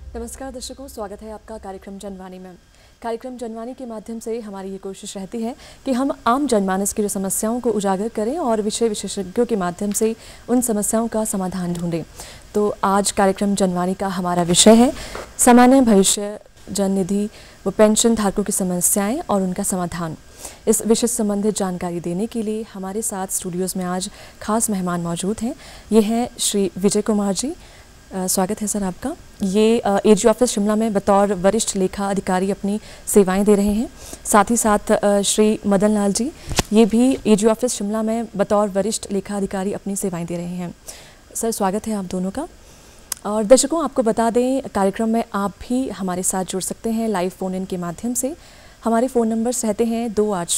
नमस्कार दर्शकों, स्वागत है आपका कार्यक्रम जनवाणी में। कार्यक्रम जनवाणी के माध्यम से हमारी ये कोशिश रहती है कि हम आम जनमानस की जो समस्याओं को उजागर करें और विषय विशेषज्ञों के माध्यम से उन समस्याओं का समाधान ढूंढें। तो आज कार्यक्रम जनवाणी का हमारा विषय है सामान्य भविष्य जन निधि व पेंशन धारकों की समस्याएं और उनका समाधान। इस विषय से संबंधित जानकारी देने के लिए हमारे साथ स्टूडियोज़ में आज खास मेहमान मौजूद हैं। ये हैं श्री विजय कुमार जी। स्वागत है सर आपका। ये एजी ऑफिस शिमला में बतौर वरिष्ठ लेखा अधिकारी अपनी सेवाएं दे रहे हैं। साथ ही साथ श्री मदन लाल जी, ये भी एजी ऑफिस शिमला में बतौर वरिष्ठ लेखा अधिकारी अपनी सेवाएं दे रहे हैं। सर स्वागत है आप दोनों का। और दर्शकों, आपको बता दें, कार्यक्रम में आप भी हमारे साथ जुड़ सकते हैं लाइव फ़ोन इन के माध्यम से। हमारे फ़ोन नंबर्स रहते हैं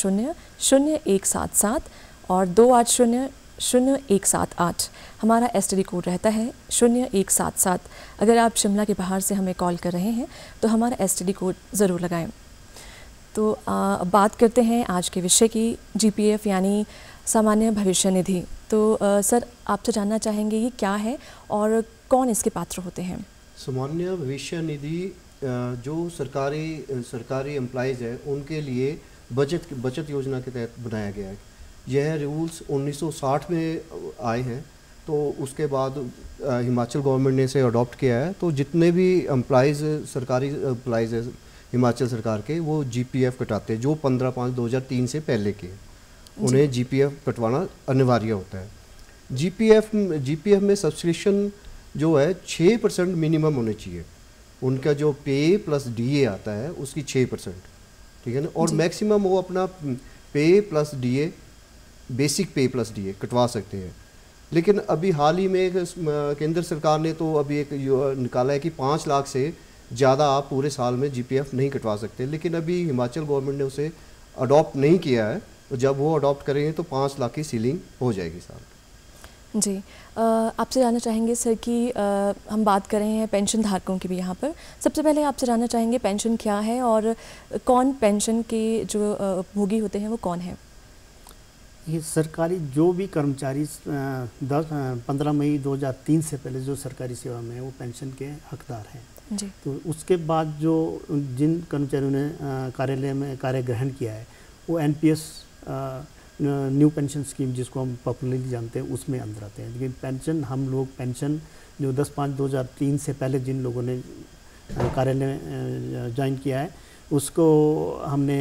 2800-0177 और 2800-0178। हमारा STD कोड रहता है 0177। अगर आप शिमला के बाहर से हमें कॉल कर रहे हैं तो हमारा STD कोड ज़रूर लगाएं। तो बात करते हैं आज के विषय की, GPF यानी सामान्य भविष्य निधि। तो सर, आपसे जानना चाहेंगे ये क्या है और कौन इसके पात्र होते हैं? सामान्य भविष्य निधि जो सरकारी एम्प्लॉइज़ है उनके लिए बचत योजना के तहत बनाया गया है। यह रूल्स 1960 में आए हैं, तो उसके बाद हिमाचल गवर्नमेंट ने इसे अडॉप्ट किया है। तो जितने भी एम्प्लॉइज़ सरकारी एम्प्लॉइज़ है हिमाचल सरकार के, वो GPF कटाते हैं। जो 15/5/2003 से पहले के, उन्हें GPF कटवाना अनिवार्य होता है। GPF में सब्सक्रिप्शन जो है 6% मिनिमम होने चाहिए। उनका जो पे प्लस DA आता है उसकी 6%, ठीक है ना। और मैक्सिमम वो अपना pay plus DA, basic pay plus DA कटवा सकते हैं। लेकिन अभी हाल ही में केंद्र सरकार ने तो अभी एक निकाला है कि 5 लाख से ज़्यादा आप पूरे साल में GPF नहीं कटवा सकते। लेकिन अभी हिमाचल गवर्नमेंट ने उसे अडॉप्ट नहीं किया है, तो जब वो अडॉप्ट करेंगे तो 5 लाख की सीलिंग हो जाएगी साल। जी, आपसे जानना चाहेंगे सर कि हम बात कर रहे हैं पेंशन धारकों की भी यहाँ पर। सबसे पहले आपसे जानना चाहेंगे पेंशन क्या है और कौन पेंशन के जो उपभोगी होते हैं वो कौन है? ये सरकारी जो भी कर्मचारी 15 मई 2003 से पहले जो सरकारी सेवा में है वो पेंशन के हकदार हैं जी। तो उसके बाद जो जिन कर्मचारियों ने कार्यालय में कार्य ग्रहण किया है वो NPS न्यू पेंशन स्कीम, जिसको हम पॉपुलरली जानते हैं, उसमें अंदर आते हैं। लेकिन पेंशन हम लोग पेंशन जो 10/5/2003 से पहले जिन लोगों ने कार्यालय में ज्वाइन किया है उसको हमने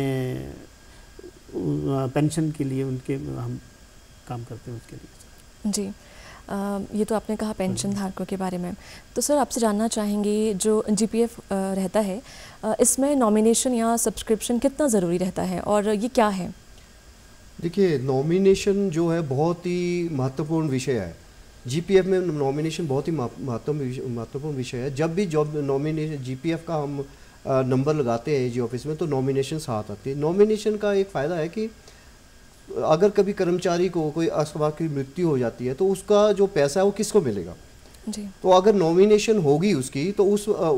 पेंशन के लिए उनके हम काम करते हैं उसके लिए। जी, ये तो आपने कहा पेंशन धारकों के बारे में। तो सर, आपसे जानना चाहेंगे जो GPF रहता है, इसमें नॉमिनेशन या सब्सक्रिप्शन कितना ज़रूरी रहता है और ये क्या है? देखिए, नॉमिनेशन जो है बहुत ही महत्वपूर्ण विषय है। GPF में नॉमिनेशन बहुत ही महत्वपूर्ण विषय है। जब भी जॉब नॉमिनेशन GPF का हम नंबर लगाते हैं एजी ऑफिस में, तो नॉमिनेशन साथ आती है। नॉमिनेशन का एक फ़ायदा है कि अगर कभी कर्मचारी को कोई अस्वाभाविक मृत्यु हो जाती है तो उसका जो पैसा है वो किसको मिलेगा जी। तो अगर नॉमिनेशन होगी उसकी तो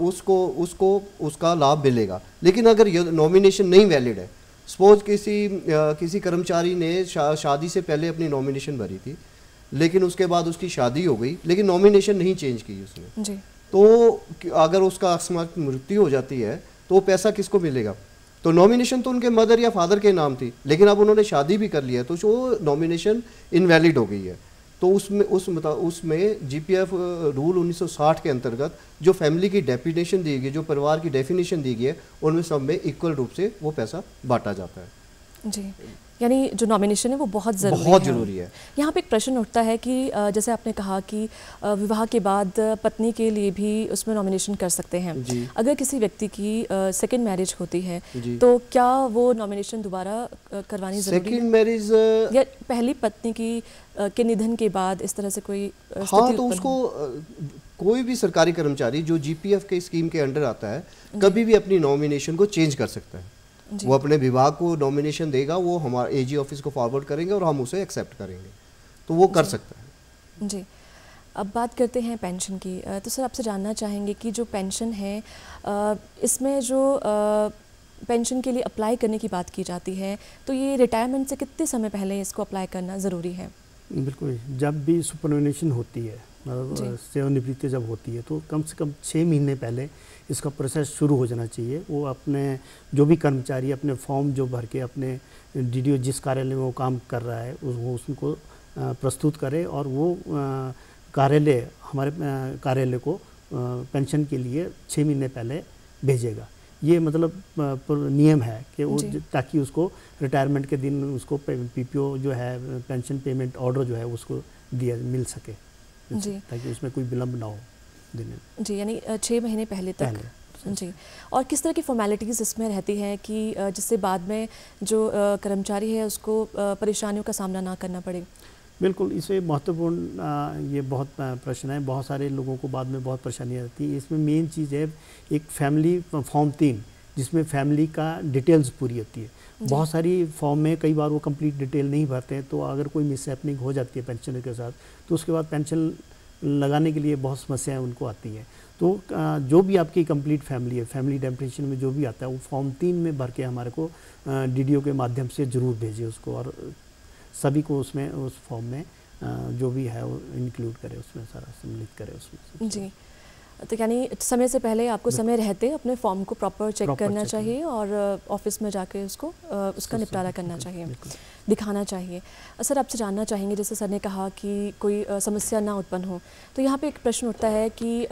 उसको उसका लाभ मिलेगा। लेकिन अगर ये नॉमिनेशन नहीं वैलिड है, सपोज किसी कर्मचारी ने शादी से पहले अपनी नॉमिनेशन भरी थी, लेकिन उसके बाद उसकी शादी हो गई, लेकिन नॉमिनेशन नहीं चेंज की उसने जी। तो अगर उसका अकस्मात मृत्यु हो जाती है तो पैसा किसको मिलेगा? तो नॉमिनेशन तो उनके मदर या फादर के नाम थी, लेकिन अब उन्होंने शादी भी कर लिया तो वो नॉमिनेशन इनवैलिड हो गई है। तो उसमें GPF रूल 1960 के अंतर्गत जो फैमिली की डेफिनेशन दी गई, जो परिवार की डेफिनेशन दी गई है, उनमें सब में इक्वल रूप से वो पैसा बांटा जाता है। जी, यानी जो नॉमिनेशन है वो बहुत ज़रूरी है। यहाँ पे एक प्रश्न उठता है कि जैसे आपने कहा कि विवाह के बाद पत्नी के लिए भी उसमें नॉमिनेशन कर सकते हैं। अगर किसी व्यक्ति की सेकंड मैरिज होती है तो क्या वो नॉमिनेशन दोबारा करवानी ज़रूरी है? सेकंड मैरिज या पहली पत्नी के निधन के बाद इस तरह से कोई हाँ, तो उसको कोई भी सरकारी कर्मचारी जो GPF के स्कीम के अंडर आता है कभी भी अपनी नॉमिनेशन को चेंज कर सकता है। वो अपने विभाग को नॉमिनेशन देगा, वो हमारे AG ऑफिस को फॉरवर्ड करेंगे और हम उसे एक्सेप्ट करेंगे, तो वो कर सकता है। जी, अब बात करते हैं पेंशन की। तो सर, आपसे जानना चाहेंगे कि जो पेंशन है, इसमें जो पेंशन के लिए अप्लाई करने की बात की जाती है, तो ये रिटायरमेंट से कितने समय पहले इसको अप्लाई करना ज़रूरी है? बिल्कुल, जब भी सुपरएनुएशन होती है, मतलब सेवानिवृत्ति जब होती है, तो कम से कम 6 महीने पहले इसका प्रोसेस शुरू हो जाना चाहिए। वो अपने जो भी कर्मचारी अपने फॉर्म जो भर के अपने डीडीओ जिस कार्यालय में वो काम कर रहा है वो उसको प्रस्तुत करे, और वो कार्यालय हमारे कार्यालय को पेंशन के लिए 6 महीने पहले भेजेगा। ये मतलब नियम है कि वो ताकि उसको रिटायरमेंट के दिन उसको पीपीओ जो है पेंशन पेमेंट ऑर्डर जो है उसको दिया मिल सके जी, ताकि उसमें कोई विलम्ब ना हो देने में। जी, यानी 6 महीने पहले तक जी। और किस तरह की फॉर्मेलिटीज़ इसमें रहती हैं कि जिससे बाद में जो कर्मचारी है उसको परेशानियों का सामना ना करना पड़े? बिल्कुल, इसमें महत्वपूर्ण ये बहुत प्रश्न है। बहुत सारे लोगों को बाद में बहुत परेशानियाँ आती है। इसमें मेन चीज़ है एक फैमिली फॉर्म 3, जिसमें फैमिली का डिटेल्स पूरी होती है। बहुत सारी फॉर्म में कई बार वो कंप्लीट डिटेल नहीं भरते हैं, तो अगर कोई मिसहैपनिंग हो जाती है पेंशनर के साथ, तो उसके बाद पेंशन लगाने के लिए बहुत समस्याएं उनको आती हैं। तो जो भी आपकी कंप्लीट फैमिली है, फैमिली डेफिनेशन में जो भी आता है वो फॉर्म 3 में भर के हमारे को डीडीओ के माध्यम से ज़रूर भेजिए उसको, और सभी को उसमें उस फॉर्म में जो भी है वो इंक्लूड करे, उसमें सारा सम्मिलित करे उसमें जी। तो यानी समय से पहले आपको समय रहते अपने फॉर्म को प्रॉपर चेक करना चाहिए और ऑफिस में जाके उसका निपटारा करना चाहिए, दिखाना चाहिए। सर, आपसे जानना चाहेंगे, जैसे सर ने कहा कि कोई समस्या ना उत्पन्न हो, तो यहाँ पे एक प्रश्न उठता है कि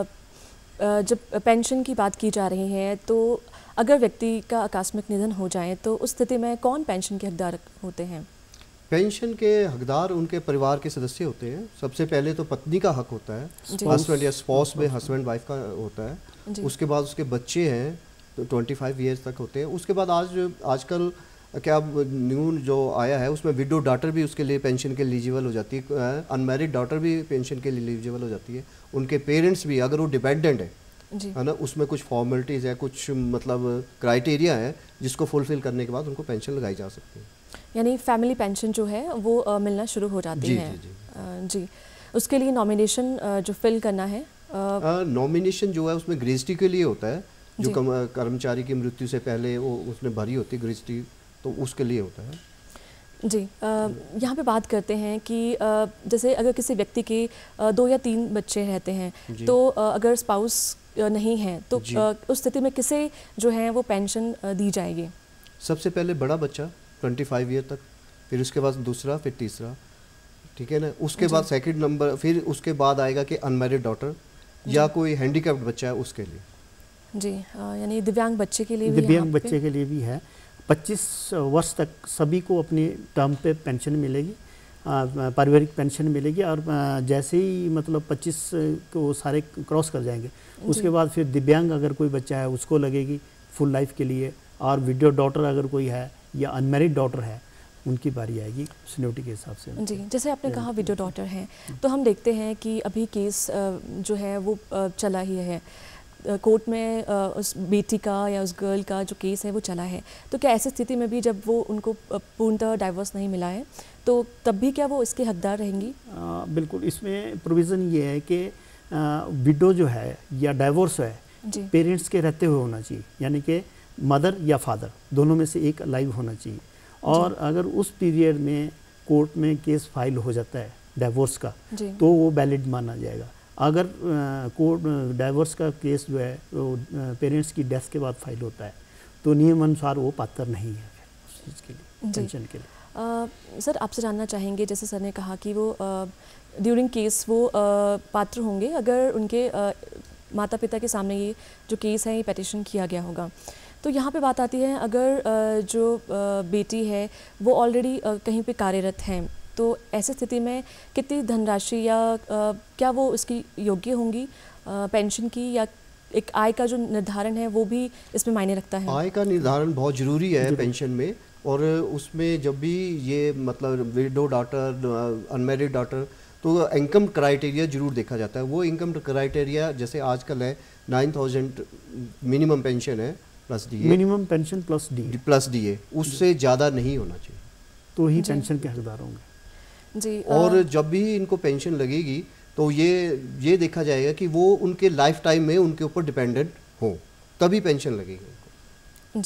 जब पेंशन की बात की जा रही है, तो अगर व्यक्ति का आकस्मिक निधन हो जाए तो उस स्थिति में कौन पेंशन के हकदार होते हैं? पेंशन के हकदार उनके परिवार के सदस्य होते हैं। सबसे पहले तो पत्नी का हक होता है, हस्बैंड या स्पॉस में हस्बैंड वाइफ का होता है। उसके बाद उसके बच्चे हैं तो 25 ईयर्स तक होते हैं। उसके बाद आजकल क्या न्यू जो आया है उसमें विडो डॉटर भी उसके लिए पेंशन के एलिजिबल हो जाती है, अनमैरिड डॉटर भी पेंशन के लिए एलिजिबल हो जाती है। उनके पेरेंट्स भी, अगर वो डिपेंडेंट है ना, उसमें कुछ फॉर्मेलिटीज़ है, कुछ मतलब क्राइटेरिया है जिसको फुलफिल करने के बाद उनको पेंशन लगाई जा सकती है। यानी फैमिली पेंशन जो है वो मिलना शुरू हो जाती है। जी। उसके लिए नॉमिनेशन जो फिल करना है, नॉमिनेशन जो है उसमें ग्रेजुटी के लिए होता है, जो कर्मचारी की मृत्यु से पहले वो उसने भरी होती है ग्रेजुटी, तो उसके लिए होता है जी। यहाँ पे बात करते हैं कि जैसे अगर किसी व्यक्ति के 2 या 3 बच्चे रहते हैं, तो अगर स्पाउस नहीं है तो उस स्थिति में किसे जो है वो पेंशन दी जाएगी? सबसे पहले बड़ा बच्चा 25 ईयर तक, फिर उसके बाद दूसरा, फिर तीसरा, ठीक है ना। उसके बाद सेकंड नंबर, फिर उसके बाद आएगा कि अनमैरिड डॉटर या कोई हैंडीकैप्ड बच्चा है उसके लिए जी। यानी दिव्यांग बच्चे के लिए भी, दिव्यांग बच्चे के लिए भी है। 25 वर्ष तक सभी को अपनी टर्म पे पेंशन मिलेगी, पारिवारिक पेंशन मिलेगी, और जैसे ही मतलब 25 को सारे क्रॉस कर जाएंगे उसके बाद फिर दिव्यांग अगर कोई बच्चा है उसको लगेगी फुल लाइफ के लिए, और विडो डॉटर अगर कोई है या अनमैरिड डॉटर है उनकी बारी आएगी सीनियरिटी के हिसाब से जी। जैसे आपने कहा विडो डॉटर हैं, तो हम देखते हैं कि अभी केस जो है वो चला ही है कोर्ट में, उस बेटी का या उस गर्ल का जो केस है वो चला है। तो क्या ऐसी स्थिति में भी जब वो उनको पूर्णतः डाइवोर्स नहीं मिला है तो तब भी क्या वो इसके हकदार रहेंगी? बिल्कुल, इसमें प्रोविज़न ये है कि विडो जो है या डाइवोर्स है पेरेंट्स के रहते हुए होना चाहिए, यानी कि मदर या फादर दोनों में से एक लाइव होना चाहिए। और अगर उस पीरियड में कोर्ट में केस फाइल हो जाता है डाइवोर्स का तो वो वैलिड माना जाएगा। अगर कोर्ट डाइवोर्स का केस जो है वो पेरेंट्स की डेथ के बाद फाइल होता है तो नियम अनुसार वो पात्र नहीं है उस चीज़ के लिए, पेंशन के लिए। सर, आपसे जानना चाहेंगे, जैसे सर ने कहा कि वो ड्यूरिंग केस वो पात्र होंगे अगर उनके माता पिता के सामने ये जो केस है ये पेटिशन किया गया होगा। तो यहाँ पे बात आती है, अगर जो बेटी है वो ऑलरेडी कहीं पे कार्यरत हैं, तो ऐसी स्थिति में कितनी धनराशि या क्या वो उसकी योग्य होंगी पेंशन की, या एक आय का जो निर्धारण है वो भी इसमें मायने रखता है? आय का निर्धारण बहुत ज़रूरी है पेंशन में, और उसमें जब भी ये मतलब विडो डॉटर, अनमैरिड डॉटर, तो इनकम क्राइटेरिया जरूर देखा जाता है। वो इनकम क्राइटेरिया जैसे आजकल है 9000 मिनिमम पेंशन है plus DA, minimum pension plus DA, उससे ज़्यादा नहीं होना चाहिए तो ही पेंशन के हकदार होंगे जी। और जब भी इनको पेंशन लगेगी तो ये देखा जाएगा कि वो उनके लाइफ टाइम में उनके ऊपर डिपेंडेंट हो, तभी पेंशन लगेगी उनको जी।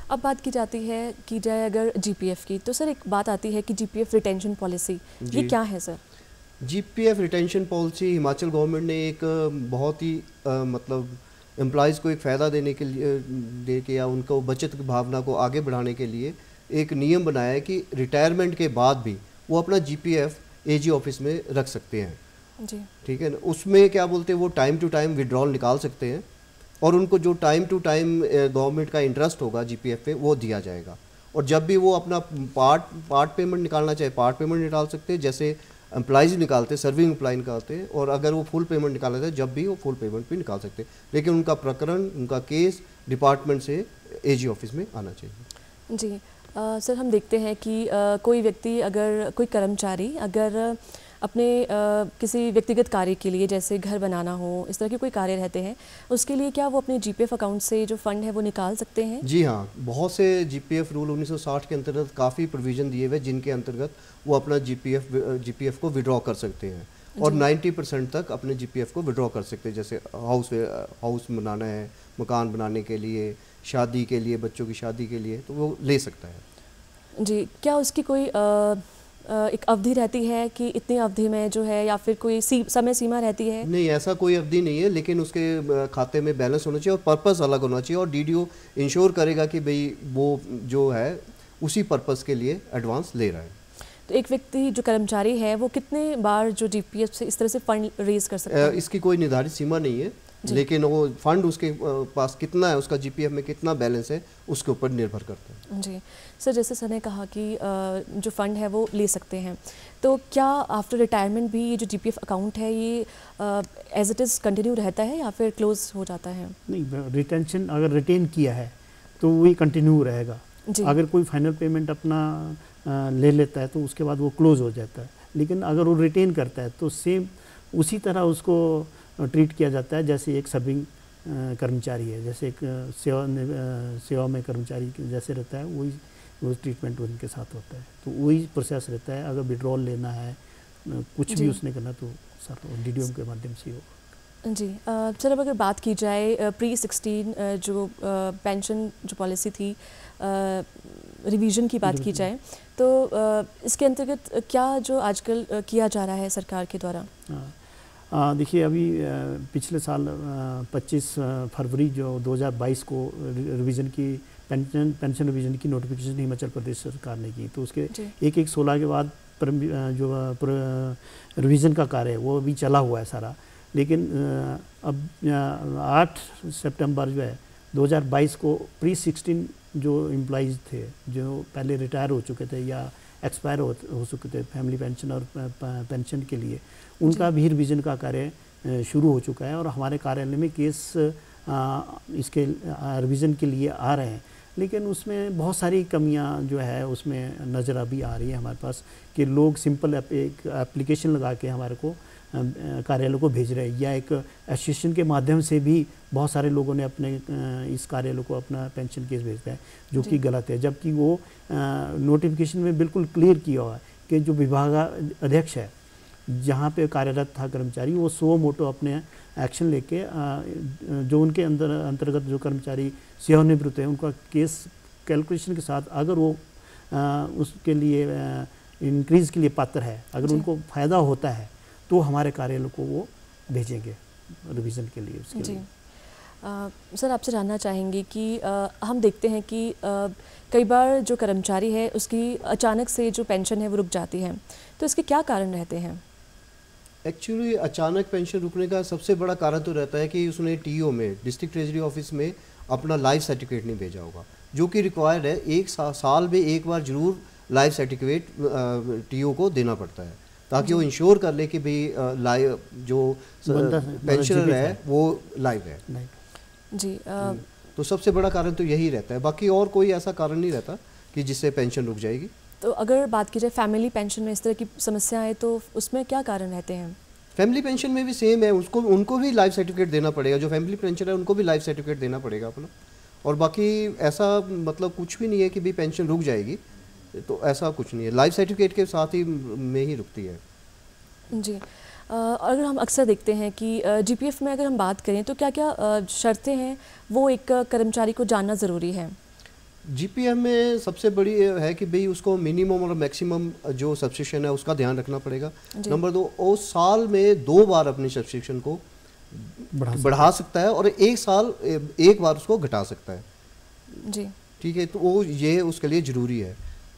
अब बात की जाती है की जाए अगर जीपीएफ की, तो सर एक बात आती है कि जीपीएफ रिटेंशन पॉलिसी, ये क्या है sir? GPF retention policy Himachal government ने एक बहुत ही मतलब एम्प्लॉयज़ को एक फ़ायदा देने के लिए दे के या उनको बचत की भावना को आगे बढ़ाने के लिए एक नियम बनाया है कि रिटायरमेंट के बाद भी वो अपना जीपीएफ एजी ऑफिस में रख सकते हैं जी। ठीक है ना। उसमें क्या बोलते हैं वो टाइम टू टाइम विड्रॉल निकाल सकते हैं और उनको जो टाइम टू टाइम गवर्नमेंट का इंटरेस्ट होगा जीपीएफ पे वो दिया जाएगा। और जब भी वो अपना पार्ट पेमेंट निकालना चाहे पार्ट पेमेंट निकाल सकते हैं, जैसे एम्प्लॉइज निकालते हैं, सर्विंग एम्प्लॉय निकालते हैं, और अगर वो फुल पेमेंट निकालना चाहे जब भी वो फुल पेमेंट भी निकाल सकते हैं, लेकिन उनका प्रकरण उनका केस डिपार्टमेंट से एजी ऑफिस में आना चाहिए। जी सर, हम देखते हैं कि कोई व्यक्ति अगर कोई कर्मचारी अगर अपने किसी व्यक्तिगत कार्य के लिए जैसे घर बनाना हो, इस तरह के कोई कार्य रहते हैं, उसके लिए क्या वो अपने जीपीएफ अकाउंट से जो फंड है वो निकाल सकते हैं? जी हाँ, बहुत से जीपीएफ रूल 1960 के अंतर्गत काफ़ी प्रोविज़न दिए हुए जिनके अंतर्गत वो अपना जीपीएफ को विड्रॉ कर सकते हैं और 90% तक अपने जीपीएफ को विड्रॉ कर सकते हैं। जैसे हाउस बनाना है, मकान बनाने के लिए, शादी के लिए, बच्चों की शादी के लिए, तो वो ले सकता है। जी, क्या उसकी कोई एक अवधि रहती है कि इतनी अवधि में जो है, या फिर कोई समय सीमा रहती है? नहीं, ऐसा कोई अवधि नहीं है, लेकिन उसके खाते में बैलेंस होना चाहिए और पर्पस अलग होना चाहिए, और डीडीओ इंश्योर करेगा कि भाई वो जो है उसी पर्पस के लिए एडवांस ले रहा है। तो एक व्यक्ति जो कर्मचारी है वो कितने बार जो जीपीएफ से इस तरह से फंड रेज कर सकता है? इसकी कोई निर्धारित सीमा नहीं है, लेकिन वो फंड उसके पास कितना है, उसका जीपीएफ में कितना बैलेंस है, उसके ऊपर निर्भर करता है। जी सर, जैसे सर ने कहा कि जो फंड है वो ले सकते हैं, तो क्या आफ्टर रिटायरमेंट भी ये जो जीपीएफ अकाउंट है ये एज इट इज़ कंटिन्यू रहता है या फिर क्लोज हो जाता है? नहीं, रिटेंशन अगर रिटेन किया है तो वही कंटिन्यू रहेगा। अगर कोई फाइनल पेमेंट अपना ले लेता है तो उसके बाद वो क्लोज हो जाता है, लेकिन अगर वो रिटेन करता है तो सेम उसी तरह उसको ट्रीट किया जाता है जैसे एक सर्विंग कर्मचारी है, जैसे एक सेवा में कर्मचारी जैसे रहता है वही वो ट्रीटमेंट उनके साथ होता है। तो वही प्रोसेस रहता है। अगर विड्रॉल लेना है, कुछ भी उसने करना, तो सर डीडीओ के माध्यम से होगा। जी सर, अब अगर बात की जाए प्री-16 जो पेंशन जो पॉलिसी थी, रिवीजन की बात की जाए, तो इसके अंतर्गत क्या जो आजकल किया जा रहा है सरकार के द्वारा? देखिए, अभी पिछले साल 25 फरवरी जो 2022 को रिवीजन की पेंशन रिवीजन की नोटिफिकेशन हिमाचल प्रदेश सरकार ने की, तो उसके 1/1/16 के बाद जो रिवीजन का कार्य है वो अभी चला हुआ है सारा। लेकिन अब 8 सितंबर जो है 2022 को प्री-16 जो एम्प्लॉइज़ थे जो पहले रिटायर हो चुके थे या एक्सपायर हो चुके थे फैमिली पेंशन और पेंशन के लिए, उनका भी रिवीजन का कार्य शुरू हो चुका है और हमारे कार्यालय में केस इसके रिवीजन के लिए आ रहे हैं। लेकिन उसमें बहुत सारी कमियां जो है उसमें नज़र अभी आ रही है हमारे पास कि लोग सिंपल एक एप्लीकेशन लगा के हमारे को कार्यालय को भेज रहे हैं, या एक एसोसिएशन के माध्यम से भी बहुत सारे लोगों ने अपने इस कार्यालय को अपना पेंशन केस भेजता है, जो कि गलत है। जबकि वो नोटिफिकेशन में बिल्कुल क्लियर किया हुआ है कि जो विभाग अध्यक्ष है जहाँ पे कार्यरत था कर्मचारी, वो सो मोटो अपने एक्शन लेके जो उनके अंतर्गत जो कर्मचारी सेवानिवृत्त है उनका केस कैलकुलेशन के साथ अगर वो उसके लिए इंक्रीज़ के लिए पात्र है, अगर उनको फ़ायदा होता है तो हमारे कार्यालय को वो भेजेंगे रिवीजन के लिए। उसके जी सर, आपसे जानना चाहेंगे कि हम देखते हैं कि कई बार जो कर्मचारी है उसकी अचानक से जो पेंशन है वो रुक जाती है, तो इसके क्या कारण रहते हैं? एक्चुअली अचानक पेंशन रुकने का सबसे बड़ा कारण तो रहता है कि उसने टीओ में, डिस्ट्रिक्ट ट्रेजरी ऑफिस में अपना लाइफ सर्टिफिकेट नहीं भेजा होगा, जो कि रिक्वायर्ड है। एक साल में एक बार जरूर लाइफ सर्टिफिकेट टीओ को देना पड़ता है, ताकि वो इंश्योर कर ले कि भाई लाइव जो पेंशनर है वो लाइव है। जी तो सबसे बड़ा कारण तो यही रहता है, बाकी और कोई ऐसा कारण नहीं रहता कि जिससे पेंशन रुक जाएगी। तो अगर बात की जाए फैमिली पेंशन में इस तरह की समस्या है तो उसमें क्या कारण रहते हैं? फैमिली पेंशन में भी सेम है, उनको भी लाइफ सर्टिफिकेट देना पड़ेगा। जो फैमिली पेंशन है उनको भी लाइफ सर्टिफिकेट देना पड़ेगा अपना। और बाकी ऐसा मतलब कुछ भी नहीं है कि भाई पेंशन रुक जाएगी, तो ऐसा कुछ नहीं है, लाइफ सर्टिफिकेट के साथ ही में ही रुकती है। जी अगर हम अक्सर देखते हैं कि जीपीएफ में अगर हम बात करें तो क्या क्या शर्तें हैं वो एक कर्मचारी को जानना ज़रूरी है? जीपीएफ में सबसे बड़ी है कि भाई उसको मिनिमम और मैक्सिमम जो सब्सक्रिप्शन है उसका ध्यान रखना पड़ेगा। नंबर 2, वो साल में 2 बार अपनी सब्सक्रिप्शन को बढ़ा सकता है और एक बार उसको घटा सकता है जी। ठीक है, तो वो ये उसके लिए ज़रूरी है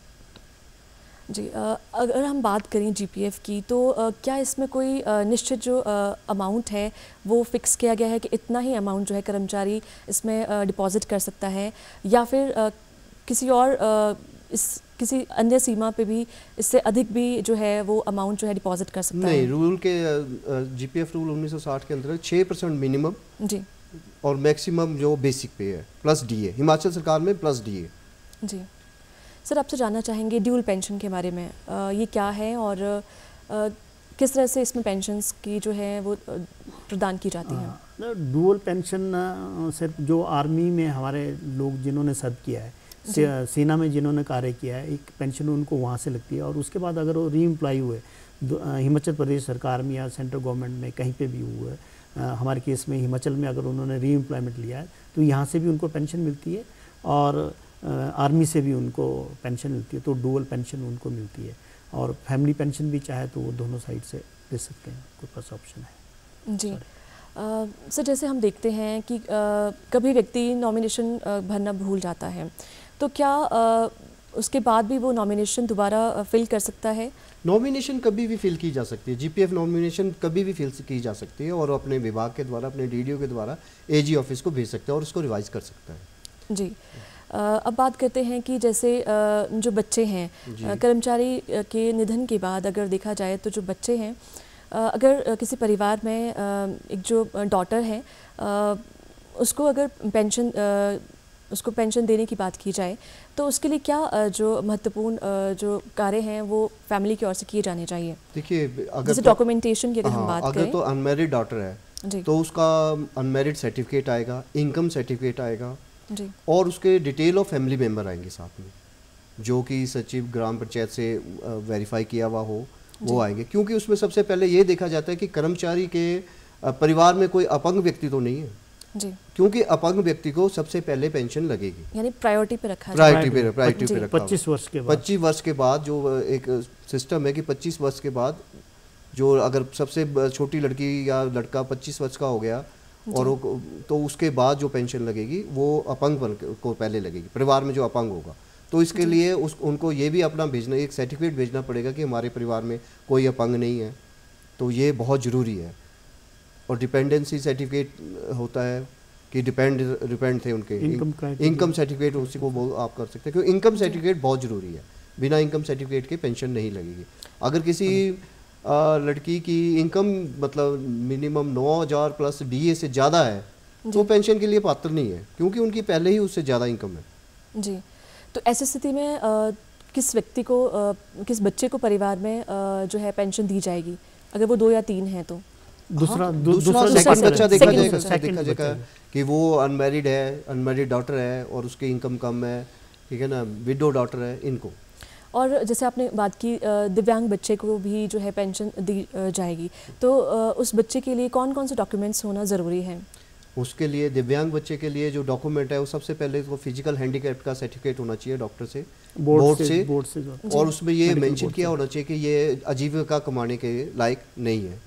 जी। अगर हम बात करें जीपीएफ की तो क्या इसमें कोई निश्चित जो अमाउंट है वो फिक्स किया गया है कि इतना ही अमाउंट जो है कर्मचारी इसमें डिपॉजिट कर सकता है, या फिर किसी और किसी अन्य सीमा पे भी इससे अधिक भी जो है वो अमाउंट जो है डिपॉजिट कर सकता है? नहीं, रूल के जीपीएफ रूल 1960 के अंदर 6% मिनिमम जी और मैक्सिमम जो बेसिक पे है प्लस डीए, हिमाचल सरकार में प्लस डीए। जी सर, आपसे जानना चाहेंगे ड्यूल पेंशन के बारे में, ये क्या है और किस तरह से इसमें पेंशन्स की जो है वो प्रदान की जाती है? डुअल पेंशन सिर्फ जो आर्मी में हमारे लोग जिन्होंने सर्व किया है, सेना में जिन्होंने कार्य किया है, एक पेंशन उनको वहाँ से लगती है और उसके बाद अगर वो री एम्प्लॉय हुए हिमाचल प्रदेश सरकार में या सेंट्रल गवर्नमेंट में कहीं पे भी हुए, हमारे केस में हिमाचल में अगर उन्होंने री एम्प्लॉयमेंट लिया है तो यहाँ से भी उनको पेंशन मिलती है और आर्मी से भी उनको पेंशन मिलती है, तो डुअल पेंशन उनको मिलती है। और फैमिली पेंशन भी चाहे तो वो दोनों साइड से ले सकते हैं, कोई पास ऑप्शन है। जी सर, जैसे हम देखते हैं कि कभी व्यक्ति नॉमिनेशन भरना भूल जाता है, तो क्या उसके बाद भी वो नॉमिनेशन दोबारा फिल कर सकता है? नॉमिनेशन कभी भी फिल की जा सकती है, जीपीएफ नॉमिनेशन कभी भी फिल की जा सकती है और अपने विभाग के द्वारा, अपने डीडीओ के द्वारा एजी ऑफिस को भेज सकता है और उसको रिवाइज कर सकता है। जी। अब बात करते हैं कि जैसे जो बच्चे हैं, कर्मचारी के निधन के बाद अगर देखा जाए तो जो बच्चे हैं, अगर किसी परिवार में एक जो डॉटर है उसको अगर उसको पेंशन देने की बात की जाए तो उसके लिए क्या जो महत्वपूर्ण जो कार्य हैं वो फैमिली की ओर से किए जाने चाहिए? देखिए, अगर जैसे डॉक्यूमेंटेशन की अगर हम बात करें, अगर तो अनमैरिड डॉटर है तो उसका अनमैरिड सर्टिफिकेट आएगा, इनकम सर्टिफिकेट आएगा जी, और उसके डिटेल ऑफ फैमिली मेंबर आएंगे साथ में, जो कि सचिव ग्राम पंचायत से वेरीफाई किया हुआ हो वो आएंगे, क्योंकि उसमें सबसे पहले ये देखा जाता है कि कर्मचारी के परिवार में कोई अपंग व्यक्ति तो नहीं है जी, क्योंकि अपंग व्यक्ति को सबसे पहले पेंशन लगेगी, यानी प्रायोरिटी पे रखा, प्रायोरिटी पे रखा 25 वर्ष के बाद जो एक सिस्टम है कि 25 वर्ष के बाद जो अगर सबसे छोटी लड़की या लड़का 25 वर्ष का हो गया और तो उसके बाद जो पेंशन लगेगी वो अपंग को पहले लगेगी, परिवार में जो अपंग होगा। तो इसके लिए उनको ये भी अपना भेजना, एक सर्टिफिकेट भेजना पड़ेगा कि हमारे परिवार में कोई अपंग नहीं है, तो ये बहुत ज़रूरी है। और डिपेंडेंसी सर्टिफिकेट होता है कि डिपेंड थे उनके, इनकम सर्टिफिकेट उसी को आप कर सकते हैं, क्योंकि इनकम सर्टिफिकेट बहुत ज़रूरी है, बिना इनकम सर्टिफिकेट के पेंशन नहीं लगेगी। अगर किसी लड़की की इनकम मतलब मिनिमम 9,000 प्लस डीए से ज़्यादा है तो पेंशन के लिए पात्र नहीं है, क्योंकि उनकी पहले ही उससे ज़्यादा इनकम है जी। तो ऐसी स्थिति में किस व्यक्ति को किस बच्चे को परिवार में जो है पेंशन दी जाएगी अगर वो 2 या 3 हैं तो? दूसरा सेकंड बच्चा देखा जाएगा कि वो अनमैरिड है, अनमैरिड डॉटर है और उसकी इनकम कम है, ठीक है ना, विडो डॉटर है, इनको। और जैसे आपने बात की दिव्यांग बच्चे को भी जो है पेंशन दी जाएगी, तो उस बच्चे के लिए कौन कौन से डॉक्यूमेंट्स होना ज़रूरी है? उसके लिए दिव्यांग बच्चे के लिए जो डॉक्यूमेंट है वो सबसे पहले तो फिजिकल हैंडीकैप का सर्टिफिकेट होना चाहिए डॉक्टर से, बोर्ड से और उसमें ये मेंशन किया होना चाहिए कि ये आजीविका कमाने के लायक नहीं है,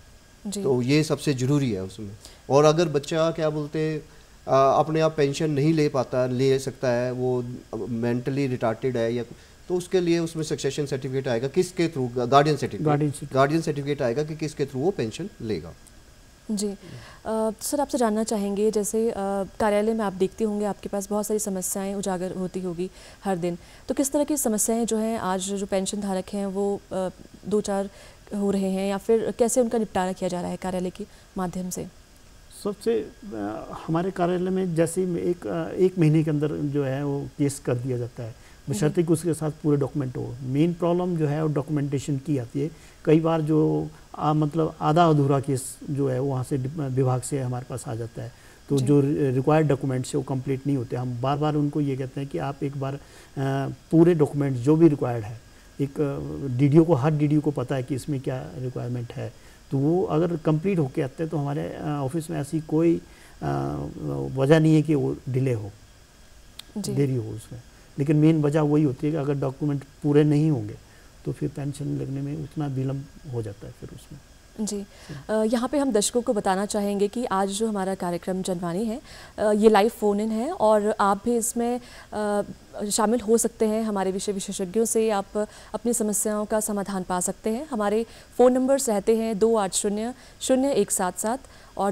तो ये सबसे ज़रूरी है उसमें। और अगर बच्चा क्या बोलते अपने आप पेंशन नहीं ले सकता है, वो मेंटली रिटार्टेड है या, तो उसके लिए उसमें सक्सेशन सर्टिफिकेट आएगा, किसके थ्रू, गार्डियन सर्टिफिकेट आएगा कि किसके थ्रू वो पेंशन लेगा। जी सर, आपसे जानना चाहेंगे, जैसे कार्यालय में आप देखते होंगे आपके पास बहुत सारी समस्याएं उजागर होती होगी हर दिन, तो किस तरह की समस्याएं जो हैं आज जो पेंशन धारक हैं वो 2-4 हो रहे हैं, या फिर कैसे उनका निपटारा किया जा रहा है कार्यालय के माध्यम से? सबसे हमारे कार्यालय में जैसे एक महीने के अंदर जो है वो केस कर दिया जाता है, बशर्ते कि उसके साथ पूरे डॉक्यूमेंट हो। मेन प्रॉब्लम जो है वो डॉक्यूमेंटेशन की आती है। कई बार जो मतलब आधा अधूरा केस जो है वहाँ से विभाग से हमारे पास आ जाता है, तो जो रिक्वायर्ड डॉक्यूमेंट्स है वो कंप्लीट नहीं होते। हम बार बार उनको ये कहते हैं कि आप एक बार पूरे डॉक्यूमेंट्स जो भी रिक्वायर्ड है, एक डीडीओ को, हर डीडीओ को पता है कि इसमें क्या रिक्वायरमेंट है, तो वो अगर कंप्लीट होके आते हैं तो हमारे ऑफिस में ऐसी कोई वजह नहीं है कि वो डिले हो। देरी हो उसमें। लेकिन मेन वजह वही होती है कि अगर डॉक्यूमेंट पूरे नहीं होंगे तो फिर पेंशन लगने में उतना विलम्ब हो जाता है फिर उसमें। जी, यहाँ पे हम दर्शकों को बताना चाहेंगे कि आज जो हमारा कार्यक्रम जनवाणी है ये लाइव फ़ोन इन है और आप भी इसमें शामिल हो सकते हैं। हमारे विषय विशेषज्ञों से आप अपनी समस्याओं का समाधान पा सकते हैं। हमारे फ़ोन नंबर्स रहते हैं 28000177 और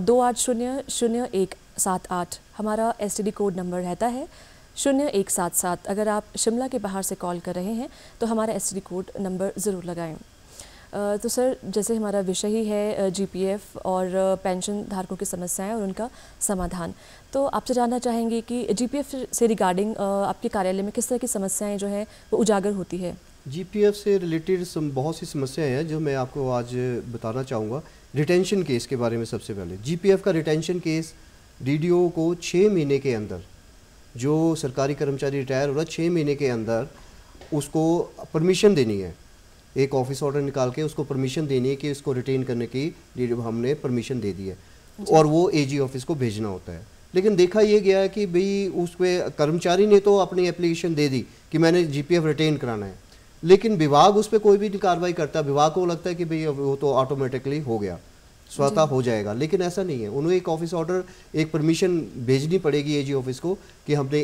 28000178। हमारा STD कोड नंबर रहता है 0177। अगर आप शिमला के बाहर से कॉल कर रहे हैं तो हमारा STD कोड नंबर ज़रूर लगाएं। तो सर, जैसे हमारा विषय ही है GPF और पेंशन धारकों की समस्याएं और उनका समाधान, तो आपसे जानना चाहेंगे कि GPF से रिगार्डिंग आपके कार्यालय में किस तरह की समस्याएं जो है वो उजागर होती है? GPF से रिलेटेड बहुत सी समस्याएं हैं जो मैं आपको आज बताना चाहूँगा। रिटेंशन केस के बारे में सबसे पहले, GPF का रिटेंशन केस DDO को 6 महीने के अंदर, जो सरकारी कर्मचारी रिटायर हो रहा है 6 महीने के अंदर उसको परमिशन देनी है। एक ऑफिस ऑर्डर निकाल के उसको परमिशन देनी है कि इसको रिटेन करने की हमने परमिशन दे दी है और वो AG ऑफिस को भेजना होता है। लेकिन देखा ये गया है कि भाई उस पर कर्मचारी ने तो अपनी एप्लीकेशन दे दी कि मैंने GPF रिटेन कराना है, लेकिन विभाग उस पर कोई भी कार्रवाई करता है। विभाग को लगता है कि भाई वो तो ऑटोमेटिकली हो गया, स्वतः हो जाएगा, लेकिन ऐसा नहीं है। उन्हें एक ऑफिस ऑर्डर, एक परमिशन भेजनी पड़ेगी AG ऑफिस को कि हमने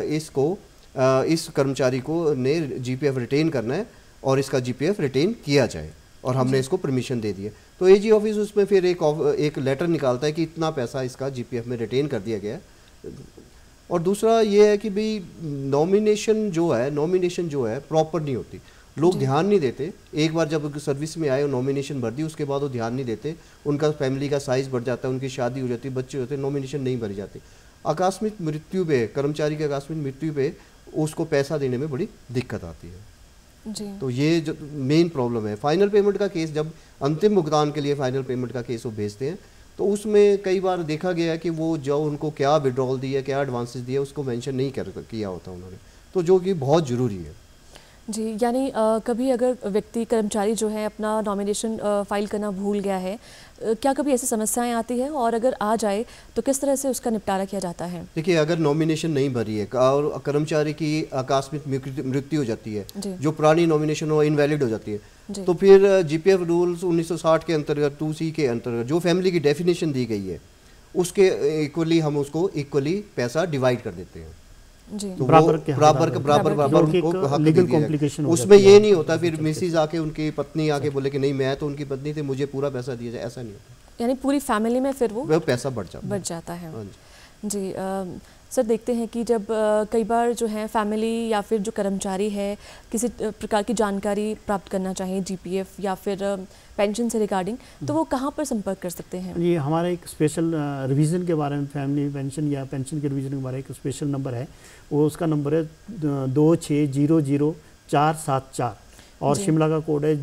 इस कर्मचारी को ने GPF रिटेन करना है और इसका GPF रिटेन किया जाए और हमने इसको परमिशन दे दी है। तो AG ऑफिस उसमें फिर एक लेटर निकालता है कि इतना पैसा इसका GPF में रिटेन कर दिया गया है। और दूसरा ये है कि भाई नॉमिनेशन जो है प्रॉपर नहीं होती, लोग ध्यान नहीं देते। एक बार जब सर्विस में आए और नॉमिनेशन भर दी, उसके बाद वो ध्यान नहीं देते, उनका फैमिली का साइज़ बढ़ जाता है, उनकी शादी हो जाती है, बच्चे होते हैं, नॉमिनेशन नहीं भरी जाती। आकस्मिक मृत्यु पे, कर्मचारी की आकस्मिक मृत्यु पे उसको पैसा देने में बड़ी दिक्कत आती है जी। तो ये जो मेन प्रॉब्लम है। फाइनल पेमेंट का केस, जब अंतिम भुगतान के लिए फाइनल पेमेंट का केस वो भेजते हैं तो उसमें कई बार देखा गया है कि वो जो उनको क्या विड्रॉल दिया, क्या एडवांसेस दिया, उसको मेंशन नहीं किया होता उन्होंने, तो जो कि बहुत ज़रूरी है। जी, यानी कभी अगर व्यक्ति कर्मचारी जो है अपना नॉमिनेशन फाइल करना भूल गया है, क्या कभी ऐसी समस्याएं आती है और अगर आ जाए तो किस तरह से उसका निपटारा किया जाता है? देखिए, अगर नॉमिनेशन नहीं भरी है और कर्मचारी की आकस्मिक मृत्यु हो जाती है, जो पुरानी नॉमिनेशन हो इनवैलिड हो जाती है, तो फिर GPF रूल्स 1960 के अंतर्गत 2C के अंतर्गत जो फैमिली की डेफिनेशन दी गई है उसके इक्वली हम उसको पैसा डिवाइड कर देते हैं। तो बराबर लीगल कॉम्प्लिकेशन उसमें ये नहीं होता फिर मिसिज आके उनकी पत्नी आके बोले कि नहीं मैं तो उनकी पत्नी थी, मुझे पूरा पैसा दिया जाए, ऐसा नहीं होता। यानी पूरी फैमिली में फिर वो पैसा बढ़ जाता है। जी सर, देखते हैं कि जब कई बार जो है फैमिली या फिर जो कर्मचारी है किसी प्रकार की जानकारी प्राप्त करना चाहिए GPF या फिर पेंशन से रिगार्डिंग, तो वो कहाँ पर संपर्क कर सकते हैं? ये हमारा एक स्पेशल रिवीजन के बारे में, फैमिली पेंशन या पेंशन के रिवीजन के बारे में एक स्पेशल नंबर है, वो उसका नंबर है 26000474 और शिमला का कोड है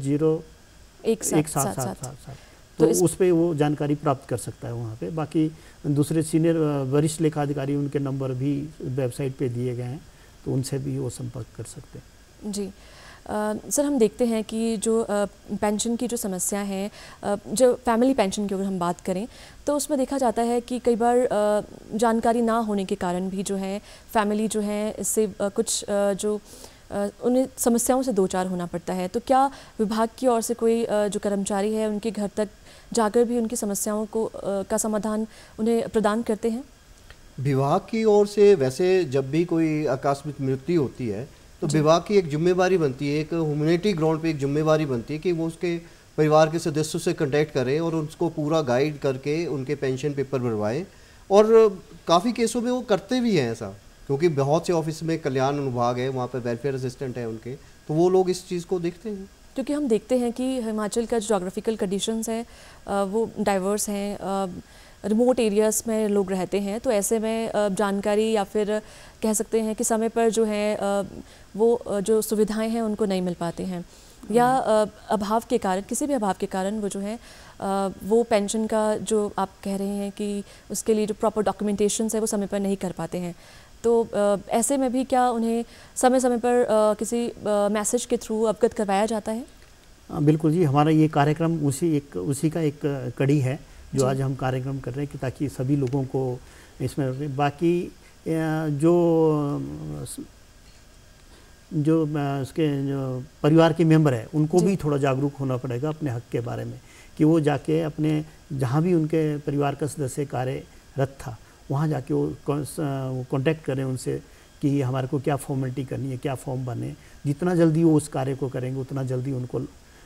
01777। तो उस पर वो जानकारी प्राप्त कर सकता है वहाँ पे। बाकी दूसरे सीनियर वरिष्ठ लेखा अधिकारी, उनके नंबर भी वेबसाइट पे दिए गए हैं, तो उनसे भी वो संपर्क कर सकते हैं। जी सर, हम देखते हैं कि जो पेंशन की जो समस्या है, जो फैमिली पेंशन की अगर हम बात करें तो उसमें देखा जाता है कि कई बार जानकारी ना होने के कारण भी जो है फैमिली जो है इससे कुछ जो उन्हें समस्याओं से दो चार होना पड़ता है। तो क्या विभाग की ओर से कोई जो कर्मचारी है उनके घर तक जाकर भी उनकी समस्याओं को का समाधान उन्हें प्रदान करते हैं? विभाग की ओर से वैसे जब भी कोई आकस्मिक मृत्यु होती है तो विभाग की एक जिम्मेवारी बनती है, एक ह्यूमैनिटी ग्राउंड पे एक जिम्मेवारी बनती है कि वो उसके परिवार के सदस्यों से कांटेक्ट करें और उसको पूरा गाइड करके उनके पेंशन पेपर भरवाएं। और काफ़ी केसों में वो करते भी हैं ऐसा, क्योंकि बहुत से ऑफिस में कल्याण विभाग है, वहाँ पर वेलफेयर असिस्टेंट है उनके, तो वो लोग इस चीज़ को देखते हैं। क्योंकि हम देखते हैं कि हिमाचल का जो जोग्राफिकल कंडीशंस है वो डाइवर्स हैं, रिमोट एरियाज़ में लोग रहते हैं, तो ऐसे में जानकारी या फिर कह सकते हैं कि समय पर जो है वो जो सुविधाएं हैं उनको नहीं मिल पाती हैं, या अभाव के कारण, किसी भी अभाव के कारण वो जो है वो पेंशन का जो आप कह रहे हैं कि उसके लिए जो प्रॉपर डॉक्यूमेंटेशंस है वो समय पर नहीं कर पाते हैं। तो ऐसे में भी क्या उन्हें समय समय पर किसी मैसेज के थ्रू अवगत करवाया जाता है? बिल्कुल जी, हमारा ये कार्यक्रम उसी का एक कड़ी है जो आज हम कार्यक्रम कर रहे हैं कि ताकि सभी लोगों को इसमें। बाकी जो उसके जो परिवार के मेंबर है उनको भी थोड़ा जागरूक होना पड़ेगा अपने हक के बारे में, कि वो जाके अपने जहाँ भी उनके परिवार का सदस्य कार्यरत था वहाँ जाके वो कांटेक्ट करें उनसे कि हमारे को क्या फॉर्मेलिटी करनी है, क्या फॉर्म भरने। जितना जल्दी वो उस कार्य को करेंगे उतना जल्दी उनको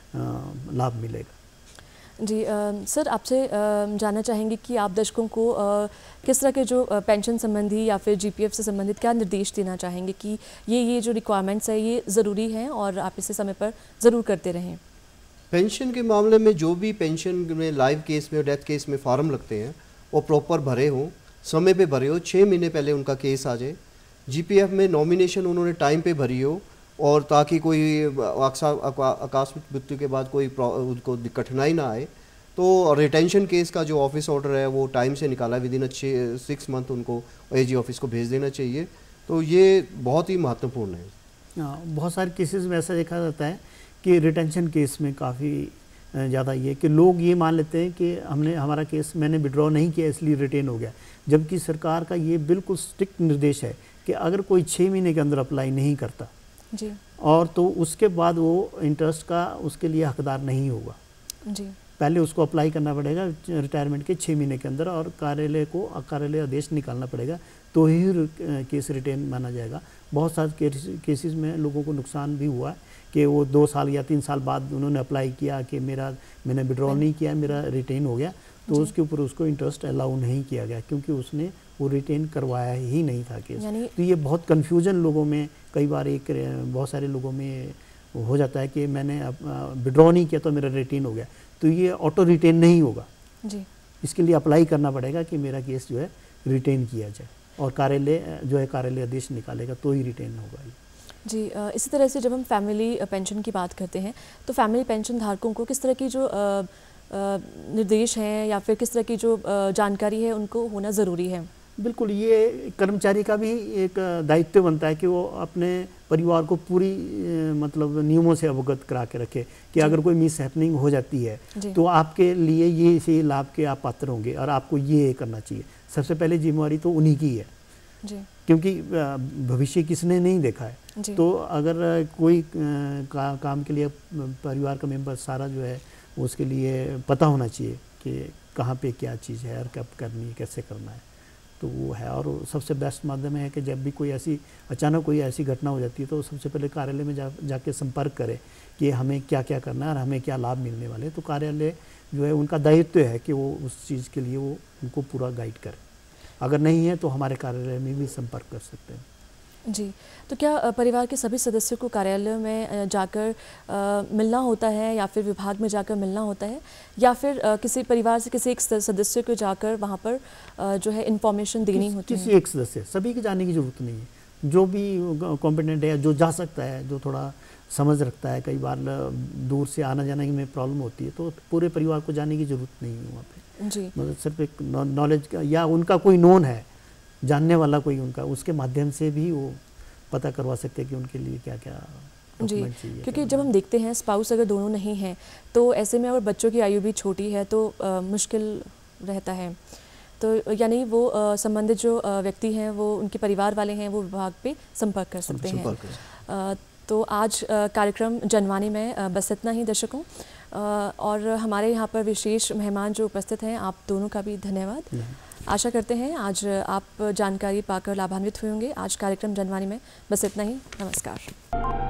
लाभ मिलेगा। जी सर, आपसे जानना चाहेंगे कि आप दर्शकों को किस तरह के जो पेंशन संबंधी या फिर जीपीएफ से संबंधित क्या निर्देश देना चाहेंगे कि ये जो रिक्वायरमेंट्स है ये ज़रूरी हैं और आप इसे समय पर ज़रूर करते रहें। पेंशन के मामले में जो भी पेंशन में लाइव केस में और डेथ केस में फॉर्म लगते हैं वो प्रॉपर भरे हों, समय पे भरे हो, 6 महीने पहले उनका केस आ जाए। जीपीएफ में नॉमिनेशन उन्होंने टाइम पे भरी हो, और ताकि कोई आकस्मिक मृत्यु के बाद कोई उनको कठिनाई ना आए। तो रिटेंशन केस का जो ऑफिस ऑर्डर है वो टाइम से निकाला, विद इन 6 मंथ उनको एजी ऑफिस को भेज देना चाहिए। तो ये बहुत ही महत्वपूर्ण है। बहुत सारे केसेस में ऐसा देखा जाता है कि रिटेंशन केस में काफ़ी ज़्यादा ये कि लोग ये मान लेते हैं कि हमारा केस मैंने विड्रॉ नहीं किया इसलिए रिटेन हो गया, जबकि सरकार का ये बिल्कुल स्ट्रिक्ट निर्देश है कि अगर कोई 6 महीने के अंदर अप्लाई नहीं करता जी, और तो उसके बाद वो इंटरेस्ट का उसके लिए हकदार नहीं होगा जी। पहले उसको अप्लाई करना पड़ेगा रिटायरमेंट के 6 महीने के अंदर, और कार्यालय आदेश निकालना पड़ेगा, तो ही केस रिटेन माना जाएगा। बहुत सारे केसेस में लोगों को नुकसान भी हुआ कि वो 2 साल या 3 साल बाद उन्होंने अप्लाई किया कि मैंने विड्रॉ नहीं किया, मेरा रिटेन हो गया, तो उसके ऊपर उसको इंटरेस्ट अलाउ नहीं किया गया क्योंकि उसने वो रिटेन करवाया ही नहीं था केस। तो ये बहुत कन्फ्यूजन लोगों में कई बार बहुत सारे लोगों में हो जाता है कि मैंने विड्रॉ नहीं किया तो मेरा रिटेन हो गया, तो ये ऑटो रिटेन नहीं होगा जी। इसके लिए अप्लाई करना पड़ेगा कि मेरा केस जो है रिटेन किया जाए, और कार्यालय आदेश निकालेगा तो ही रिटेन होगा जी। इसी तरह से जब हम फैमिली पेंशन की बात करते हैं तो फैमिली पेंशन धारकों को किस तरह की जो निर्देश हैं या फिर किस तरह की जो जानकारी है उनको होना ज़रूरी है? बिल्कुल, ये कर्मचारी का भी एक दायित्व बनता है कि वो अपने परिवार को पूरी मतलब नियमों से अवगत करा के रखे कि अगर कोई मिस हैपनिंग हो जाती है तो आपके लिए ये लाभ के आप पात्र होंगे और आपको ये करना चाहिए। सबसे पहले जिम्मेवारी तो उन्हीं की है जी, क्योंकि भविष्य किसने नहीं देखा है। तो अगर कोई काम के लिए परिवार का मेंबर सारा जो है उसके लिए पता होना चाहिए कि कहाँ पे क्या चीज़ है और कब करनी है, कैसे करना है, तो वो है। और सबसे बेस्ट माध्यम है कि जब भी कोई अचानक कोई ऐसी घटना हो जाती है तो सबसे पहले कार्यालय में जाके संपर्क करें कि हमें क्या क्या करना है और हमें क्या लाभ मिलने वाले। तो कार्यालय जो है उनका दायित्व है कि वो उस चीज़ के लिए वो उनको पूरा गाइड करें। अगर नहीं है तो हमारे कार्यालय में भी संपर्क कर सकते हैं जी। तो क्या परिवार के सभी सदस्यों को कार्यालय में जाकर मिलना होता है या फिर विभाग में जाकर मिलना होता है, या फिर किसी परिवार से किसी एक सदस्य को जाकर वहाँ पर जो है इन्फॉर्मेशन देनी होती है? किसी एक सदस्य, सभी के जाने की ज़रूरत नहीं है। जो भी कॉम्पिटेंट है, जो जा सकता है, जो थोड़ा समझ रखता है, कई बार दूर से आना जाने में प्रॉब्लम होती है तो पूरे परिवार को जाने की ज़रूरत नहीं है वहाँ पर जी। मतलब सिर्फ एक नॉलेज का या उनका कोई नोन है जानने वाला कोई उनका, उसके माध्यम से भी वो पता करवा सकते हैं कि उनके लिए क्या क्या जी। क्योंकि जब हम देखते हैं स्पाउस अगर दोनों नहीं हैं तो ऐसे में, और बच्चों की आयु भी छोटी है तो मुश्किल रहता है। तो यानी वो संबंधित जो व्यक्ति हैं वो उनके परिवार वाले हैं वो विभाग पे संपर्क कर सकते हैं। तो आज कार्यक्रम जनवाणी में बस इतना ही दर्शकों, और हमारे यहाँ पर विशेष मेहमान जो उपस्थित हैं आप दोनों का भी धन्यवाद। आशा करते हैं आज आप जानकारी पाकर लाभान्वित हुए होंगे। आज कार्यक्रम जनवाणी में बस इतना ही। नमस्कार।